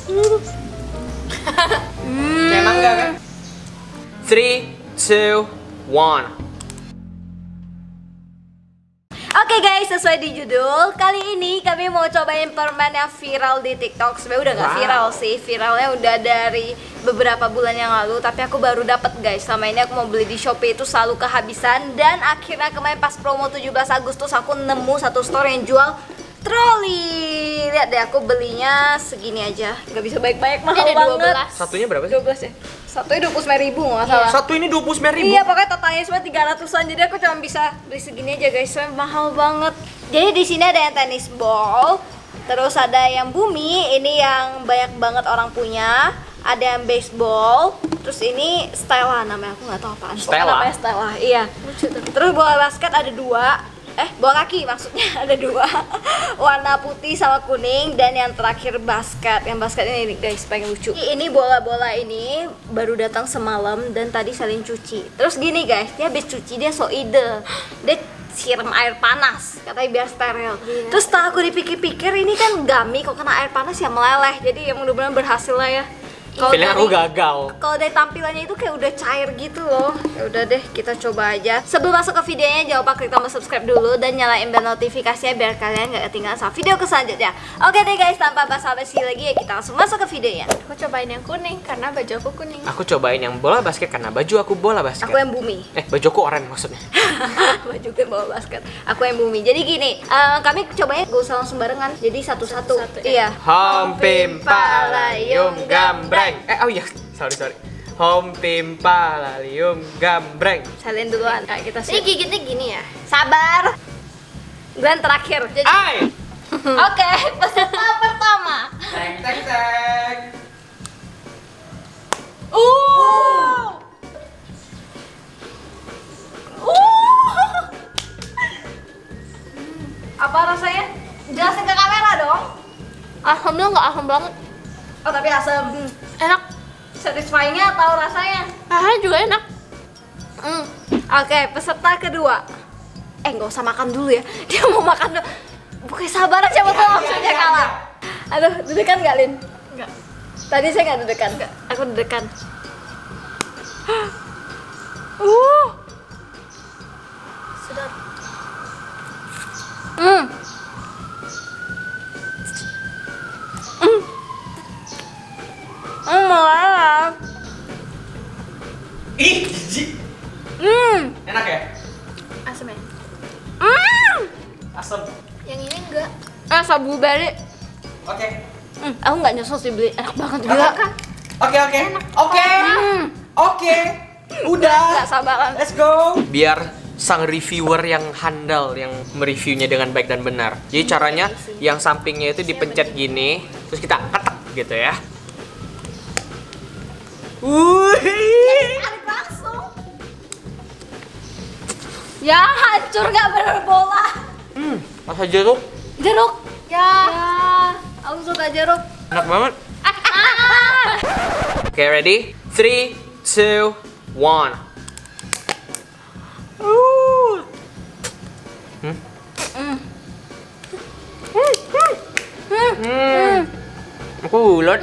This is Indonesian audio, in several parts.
Kayak mangga kan? 3, 2, 1. Oke guys, sesuai di judul, kali ini kami mau cobain permen yang viral di TikTok. Sebenarnya udah gak viral sih, viralnya udah dari beberapa bulan yang lalu, tapi aku baru dapet guys. Selama ini aku mau beli di Shopee itu selalu kehabisan, dan akhirnya kemarin pas promo 17 Agustus aku nemu satu store yang jual troli. Lihat deh, aku belinya segini aja, gak bisa baik-baik, mahal banget. Satunya berapa sih? 12 ya? Satunya 29.000 nggak salah. Satu ini 29.000. Iya, pokoknya totalnya semua 300-an. Jadi aku cuma bisa beli segini aja guys, soalnya mahal banget. Jadi di sini ada yang tennis ball, terus ada yang bumi, ini yang banyak banget orang punya. Ada yang baseball, terus ini Stella namanya, aku nggak tahu apaan. Stella? Namanya Stella, iya. Terus bola basket ada 2. Bola kaki maksudnya ada 2. Warna putih sama kuning, dan yang terakhir basket. Yang basket ini guys, paling lucu. Ini bola-bola ini baru datang semalam dan tadi saling cuci. Terus gini guys, dia habis cuci dia so ide. Dia siram air panas, katanya biar steril. Terus setelah aku dipikir-pikir, ini kan gummy, kok kena air panas ya meleleh. Jadi ya mudah-mudahan berhasil lah ya. Feeling aku gagal. Kalau dari tampilannya itu kayak udah cair gitu loh. Ya udah deh, kita coba aja. Sebelum masuk ke videonya, jangan lupa klik tombol subscribe dulu dan nyalain bell notifikasinya biar kalian gak ketinggalan sama video selanjutnya. Oke deh guys, tanpa basa-basi lagi ya, kita langsung masuk ke videonya. Aku cobain yang kuning karena baju aku kuning. Aku cobain yang bola basket karena baju aku bola basket. Aku yang bumi. Bajuku oranye maksudnya. Baju gue bola basket. Aku yang bumi. Jadi gini, kami cobanya gak usah langsung barengan. Jadi satu-satu. Iya. Hom pimpa layum gambreng. Oh iya, sorry. Hom pimpa layum gambreng. Salin duluan. Kayak kita Ini gigitnya gini ya. sabar. Glenn terakhir. Jadi Oke, peserta pertama. Teng. Apa rasanya? Jelasin ke kamera dong. Alhamdulillah nggak asam banget. Oh, tapi asam. Enak. Satisfying-nya atau rasanya? Rasanya juga enak. Oke, peserta kedua. Nggak usah makan dulu ya. Dia mau makan dulu. Bukan sabar aja, betul maksudnya kalah. Aduh, deg-degan nggak, Lin? Enggak. Tadi saya nggak deg-degan. Aku deg-degan. Sedap. Malah. Ih, jijik. Enak ya? Asam ya? Asam. Yang ini enggak. Rasa blueberry. Oke. Aku nggak nyesel sih beli, enak banget gila. Oke. Udah. Nggak sabaran. Let's go. Biar sang reviewer yang handal yang mereviewnya dengan baik dan benar. Jadi caranya yang sampingnya itu dipencet gini, terus kita ketek gitu ya. Tarik langsung. Ya hancur nggak bener bola. Rasa jeruk Jeruk. Ya. Aku suka jeruk. enak banget. Oke, ready? 3, 2, 1. Aku ulet.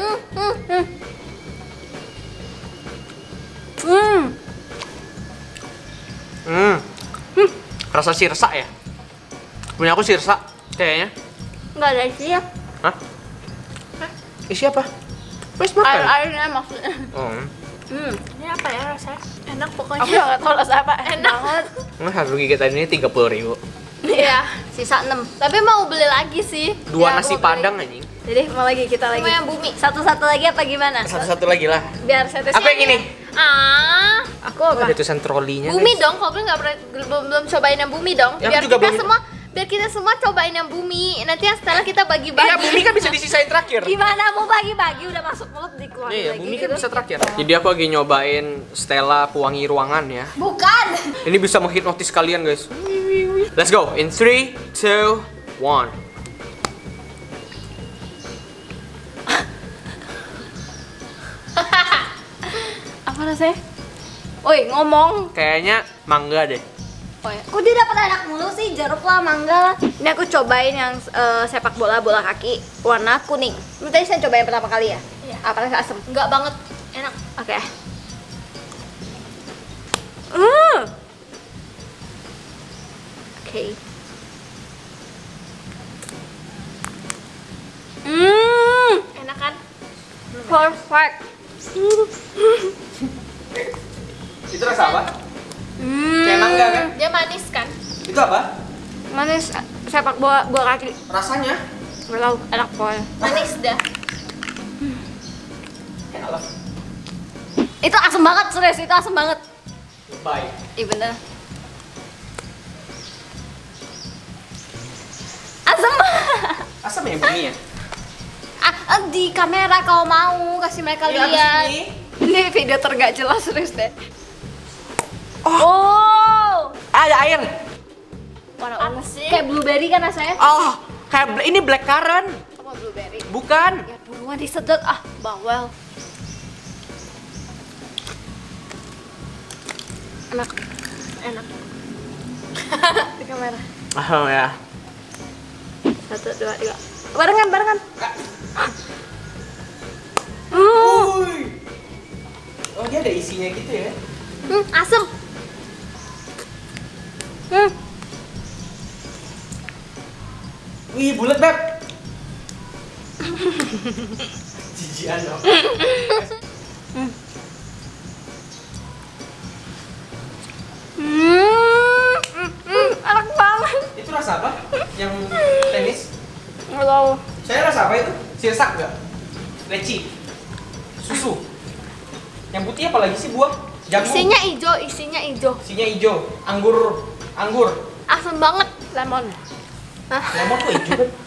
Rasa sirsa ya? Punya aku sirsa kayaknya. Nggak ada isinya. Hah? Isi apa? Wes makan. Air-airnya maksudnya. Oh. Ini apa ya rasanya? Enak Aku pokoknya. nggak tahu rasa apa. Enak banget. Harga kita ini 30.000. Iya. Sisa 6. Tapi mau beli lagi sih. Dua Ya, nasi aku beli. padang anjing. Jadi mau lagi kita lagi. Sama yang bumi. Satu-satu lagi apa gimana? Satu-satu lagi lah. Biar saya tes. Apa yang ini? Aku apa? Ada tulisan trolinya. Bumi guys. dong. Kau nggak pernah belum cobain yang bumi dong. Ya, aku Biar juga kita belum. semua biar kita semua cobain yang bumi. Nanti yang setelah kita bagi-bagi. Iya, bumi kan bisa disisain terakhir. Gimana mau bagi-bagi udah masuk mulut dikeluarin Iya, lagi bumi gitu. kan bisa terakhir. Jadi aku lagi nyobain Stella pewangi ruangan ya. Bukan. Ini bisa menghipnotis kalian guys. Let's go in 3, 2, 1. Apa rasanya? Oi, ngomong. Kayaknya mangga deh. Oh ya. Kok dia dapat anak mulu sih? Jeruk lah, mangga lah. Ini aku cobain yang sepak bola kaki warna kuning. Ini tadi saya cobain pertama kali ya. Iya. Apalagi asam. Enggak banget, enak. Oke. Oke. Enak kan? Perfect. Itu rasa apa? Kayak mangga kan? Dia manis kan? Itu apa? Manis sepak bola kaki. Rasanya? Gak tau, enak pokoknya. Manis dah. Enak lah. Itu asam banget, serius itu asam banget. Baik. Iya bener. Asam. Asam ya bumi ya? Di kamera kalau mau kasih mereka Ini lihat. habis ini. Ini video tergak jelas serius deh. Oh. Ada air. Warna Apa ungu. sih? Kayak blueberry kan rasanya? Oh, kayak ini blackcurrant. Apa blueberry? Bukan. Ya buruan disedot bawel. Enak. Enak. Di kamera. Oh ya. 1, 2, 3. Barengan. Uy. Oh, dia ada isinya gitu ya. Asem. Wih, bulat, Beb. Jijian dong. Enak banget. Itu rasa apa? Yang tenis? Nggak tahu. Saya rasa apa itu? Sirsak nggak? Leci? Susu? Yang putih apa lagi sih, buah? Jamu? Isinya hijau. Isinya hijau. Anggur. Asam banget. Lemon. Lemon kok hijau kan?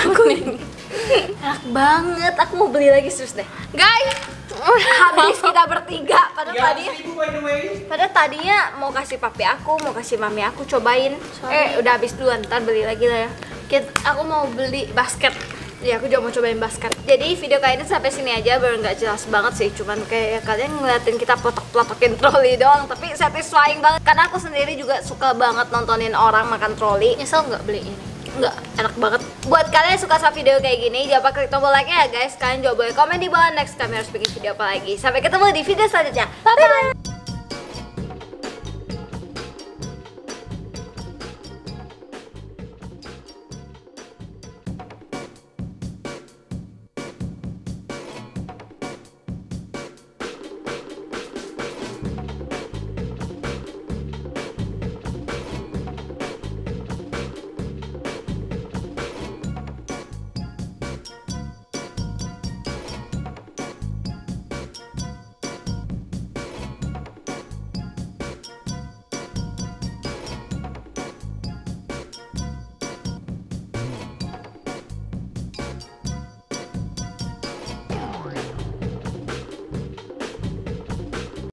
Enak banget. Aku mau beli lagi serius deh. Guys, Habis kita bertiga. Padahal Tadinya mau kasih papi aku, mau kasih mami aku cobain. Udah habis duluan. Ntar beli lagi lah ya. aku mau beli basket. Ya aku juga mau cobain basket. Jadi video kali ini sampai sini aja, baru nggak jelas banget sih, cuman kayak kalian ngeliatin kita plotok-plotokin troli doang, tapi satisfying banget. Karena aku sendiri juga suka banget nontonin orang makan troli. Nyesel nggak beli ini? Nggak, enak banget. Buat kalian yang suka sama video kayak gini, jangan lupa klik tombol like-nya ya guys. Kalian juga boleh komen di bawah, next kami harus bikin video apa lagi. Sampai ketemu di video selanjutnya. Bye bye.